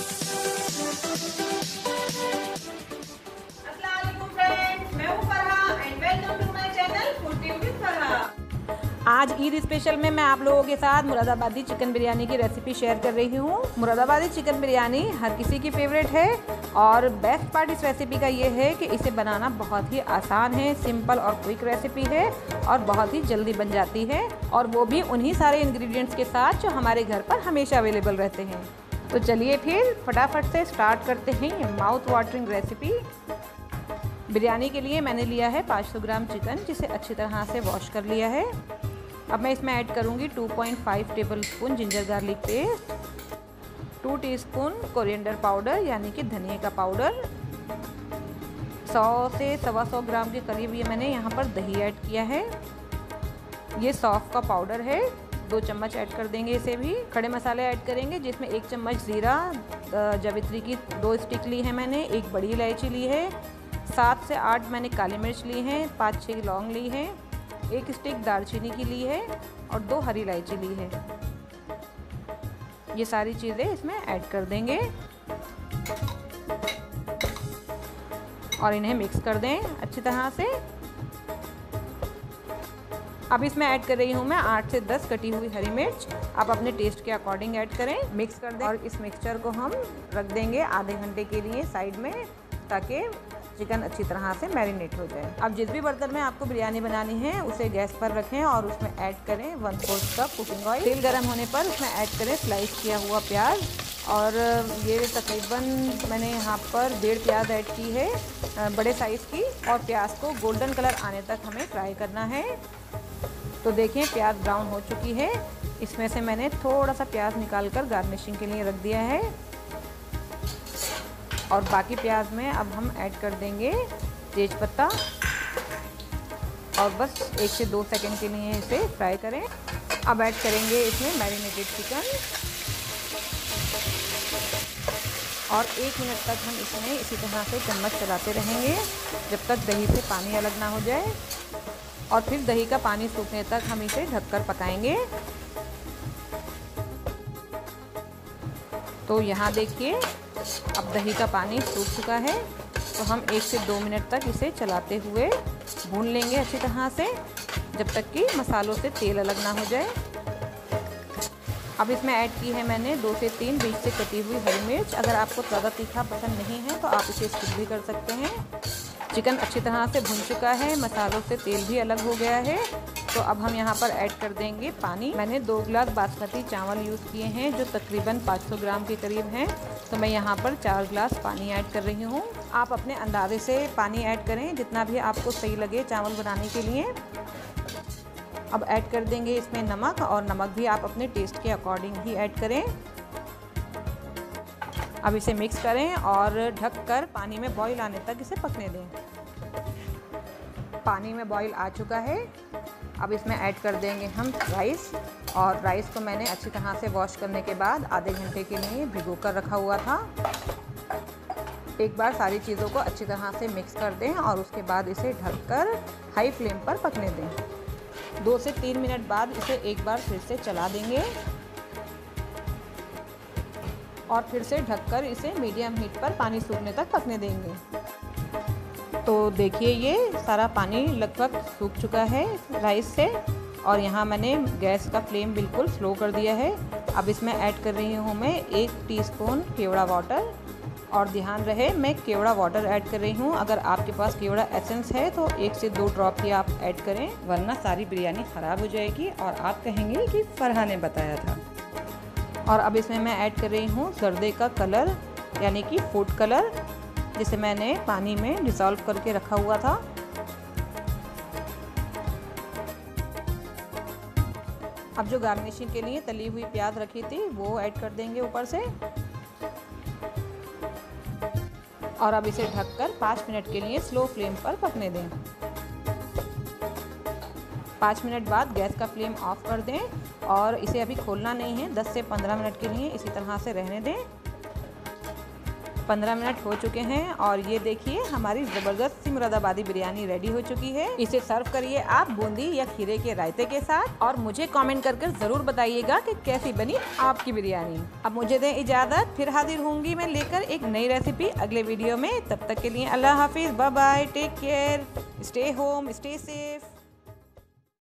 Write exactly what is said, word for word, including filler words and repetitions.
आज ईद स्पेशल में मैं आप लोगों के साथ मुरादाबादी चिकन बिरयानी की रेसिपी शेयर कर रही हूँ। मुरादाबादी चिकन बिरयानी हर किसी की फेवरेट है और बेस्ट पार्ट इस रेसिपी का ये है कि इसे बनाना बहुत ही आसान है, सिंपल और क्विक रेसिपी है और बहुत ही जल्दी बन जाती है, और वो भी उन्हीं सारे इंग्रेडिएंट्स के साथ जो हमारे घर पर हमेशा अवेलेबल रहते हैं। तो चलिए फिर फटाफट से स्टार्ट करते हैं ये माउथ वाटरिंग रेसिपी। बिरयानी के लिए मैंने लिया है पाँच सौ ग्राम चिकन, जिसे अच्छी तरह से वॉश कर लिया है। अब मैं इसमें ऐड करूँगी two point five tablespoon ginger garlic paste, two teaspoon coriander powder यानी कि धनिया का पाउडर, सौ से सवा सौ ग्राम के करीब ये मैंने यहाँ पर दही ऐड किया है। ये सौंफ का पाउडर है, दो चम्मच ऐड कर देंगे इसे भी। खड़े मसाले ऐड करेंगे जिसमें एक चम्मच ज़ीरा, जावित्री की दो स्टिक ली है मैंने, एक बड़ी इलायची ली है, सात से आठ मैंने काली मिर्च ली हैं, पाँच छः लौंग ली हैं, एक स्टिक दालचीनी की ली है और दो हरी इलायची ली है। ये सारी चीज़ें इसमें ऐड कर देंगे और इन्हें मिक्स कर दें अच्छी तरह से। अब इसमें ऐड कर रही हूँ मैं आठ से दस कटी हुई हरी मिर्च। आप अपने टेस्ट के अकॉर्डिंग ऐड करें, मिक्स कर दें और इस मिक्सचर को हम रख देंगे आधे घंटे के लिए साइड में, ताकि चिकन अच्छी तरह से मैरिनेट हो जाए। अब जिस भी बर्तन में आपको बिरयानी बनानी है उसे गैस पर रखें और उसमें ऐड करें one fourth cup cooking oil. तेल गर्म होने पर उसमें ऐड करें स्लाइस किया हुआ प्याज, और ये तकरीबन मैंने यहाँ पर डेढ़ प्याज ऐड की है बड़े साइज़ की, और प्याज को गोल्डन कलर आने तक हमें फ्राई करना है। तो देखें प्याज ब्राउन हो चुकी है। इसमें से मैंने थोड़ा सा प्याज निकाल कर गार्निशिंग के लिए रख दिया है, और बाकी प्याज में अब हम ऐड कर देंगे तेज पत्ता, और बस एक से दो सेकंड के लिए इसे फ्राई करें। अब ऐड करेंगे इसमें मैरिनेटेड चिकन, और एक मिनट तक हम इसमें इसी तरह से चम्मच चलाते रहेंगे जब तक दही से पानी अलग ना हो जाए, और फिर दही का पानी सूखने तक हम इसे ढककर पकाएंगे। तो यहाँ देखिए अब दही का पानी सूख चुका है, तो हम एक से दो मिनट तक इसे चलाते हुए भून लेंगे अच्छी तरह से, जब तक कि मसालों से तेल अलग ना हो जाए। अब इसमें ऐड की है मैंने दो से तीन बीच से कटी हुई हरी मिर्च। अगर आपको ज़्यादा तीखा पसंद नहीं है तो आप इसे स्किप भी कर सकते हैं। चिकन अच्छी तरह से भुन चुका है, मसालों से तेल भी अलग हो गया है। तो अब हम यहाँ पर ऐड कर देंगे पानी। मैंने दो गिलास बासमती चावल यूज़ किए हैं जो तकरीबन पाँच सौ ग्राम के करीब हैं, तो मैं यहाँ पर चार गिलास पानी ऐड कर रही हूँ। आप अपने अंदाजे से पानी ऐड करें जितना भी आपको सही लगे चावल बनाने के लिए। अब ऐड कर देंगे इसमें नमक, और नमक भी आप अपने टेस्ट के अकॉर्डिंग ही ऐड करें। अब इसे मिक्स करें और ढककर पानी में बॉईल आने तक इसे पकने दें। पानी में बॉईल आ चुका है। अब इसमें ऐड कर देंगे हम राइस, और राइस को मैंने अच्छी तरह से वॉश करने के बाद आधे घंटे के लिए भिगो कर रखा हुआ था। एक बार सारी चीज़ों को अच्छी तरह से मिक्स कर दें और उसके बाद इसे ढककर हाई फ्लेम पर पकने दें। दो से तीन मिनट बाद इसे एक बार फिर से चला देंगे और फिर से ढककर इसे मीडियम हीट पर पानी सूखने तक पकने देंगे। तो देखिए ये सारा पानी लगभग सूख चुका है राइस से, और यहाँ मैंने गैस का फ्लेम बिल्कुल स्लो कर दिया है। अब इसमें ऐड कर रही हूँ मैं एक टीस्पून केवड़ा वाटर, और ध्यान रहे मैं केवड़ा वाटर ऐड कर रही हूँ। अगर आपके पास केवड़ा एसेंस है तो एक से दो ड्रॉप ही आप ऐड करें, वरना सारी बिरयानी ख़राब हो जाएगी और आप कहेंगे कि फरहा ने बताया था। और अब इसमें मैं ऐड कर रही हूँ जर्दे का कलर यानी कि फूड कलर, जिसे मैंने पानी में डिसॉल्व करके रखा हुआ था। अब जो गार्निशिंग के लिए तली हुई प्याज रखी थी वो ऐड कर देंगे ऊपर से, और अब इसे ढककर पाँच मिनट के लिए स्लो फ्लेम पर पकने दें। पाँच मिनट बाद गैस का फ्लेम ऑफ कर दें और इसे अभी खोलना नहीं है, दस से पंद्रह मिनट के लिए इसी तरह से रहने दें। पंद्रह मिनट हो चुके हैं और ये देखिए हमारी ज़बरदस्त सी मुरादाबादी बिरयानी रेडी हो चुकी है। इसे सर्व करिए आप बूंदी या खीरे के रायते के साथ और मुझे कमेंट कर कर ज़रूर बताइएगा कि कैसी बनी आपकी बिरयानी। अब मुझे दें इजाज़त, फिर हाजिर होंगी मैं लेकर एक नई रेसिपी अगले वीडियो में। तब तक के लिए अल्लाह हाफिज़, bye bye, take care, stay home, stay safe.